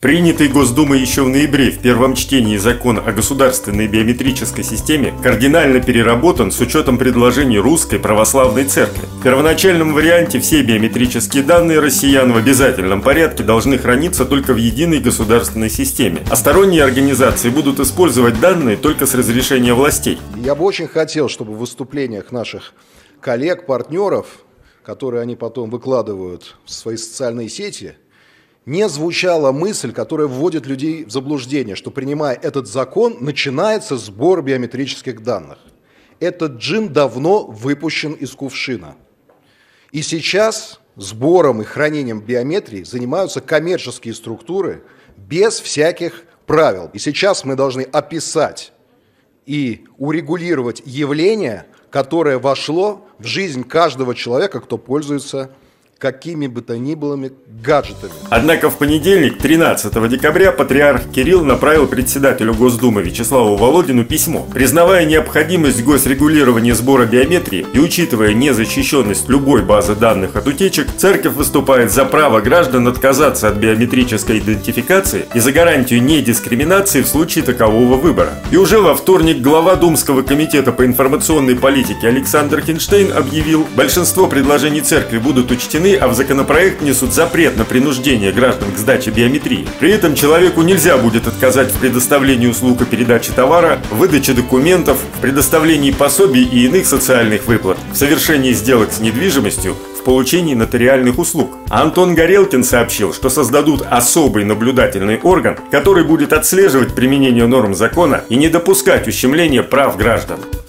Принятый Госдумой еще в ноябре в первом чтении закон о государственной биометрической системе кардинально переработан с учетом предложений Русской Православной Церкви. В первоначальном варианте все биометрические данные россиян в обязательном порядке должны храниться только в единой государственной системе, а сторонние организации будут использовать данные только с разрешения властей. Я бы очень хотел, чтобы в выступлениях наших коллег, партнеров, которые они потом выкладывают в свои социальные сети, не звучала мысль, которая вводит людей в заблуждение, что, принимая этот закон, начинается сбор биометрических данных. Этот джин давно выпущен из кувшина. И сейчас сбором и хранением биометрии занимаются коммерческие структуры без всяких правил. И сейчас мы должны описать и урегулировать явление, которое вошло в жизнь каждого человека, кто пользуется какими бы то ни было гаджетами. Однако в понедельник, 13 декабря, патриарх Кирилл направил председателю Госдумы Вячеславу Володину письмо. Признавая необходимость госрегулирования сбора биометрии и учитывая незащищенность любой базы данных от утечек, церковь выступает за право граждан отказаться от биометрической идентификации и за гарантию недискриминации в случае такового выбора. И уже во вторник глава Думского комитета по информационной политике Александр Хинштейн объявил, большинство предложений церкви будут учтены, а в законопроект несут запрет на принуждение граждан к сдаче биометрии. При этом человеку нельзя будет отказать в предоставлении услуг и передаче товара, в выдаче документов, в предоставлении пособий и иных социальных выплат, в совершении сделок с недвижимостью, в получении нотариальных услуг. А Антон Горелкин сообщил, что создадут особый наблюдательный орган, который будет отслеживать применение норм закона и не допускать ущемления прав граждан.